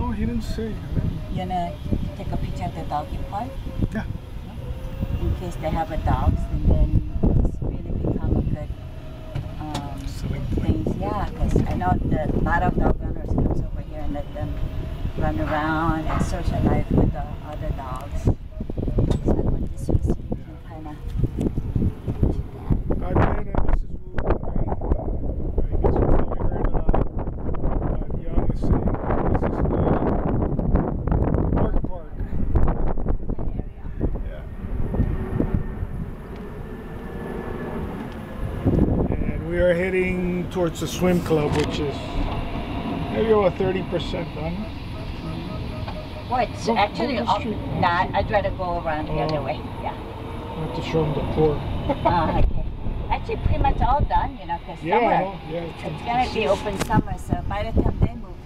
No, he didn't say. You wanna take a picture of the doggy park? Yeah. In case they have a dogs, and then it's really become a good things. Yeah, because I know that a lot of dog owners comes over here and let them run around and socialize with the other dogs. So I want this way so you can kind of do that. I've been at Mrs. Wu. I guess you probably heard Young is saying this is the Mark Park. Yeah. And we are heading towards the swim club, which is maybe about 30% done. Well, it's actually go up. Nah, I'd rather go around the other way. Yeah. I have to show them the pour. Okay. Actually, pretty much all done, you know, because summer. Yeah, It's gonna be open summer, so by the time they move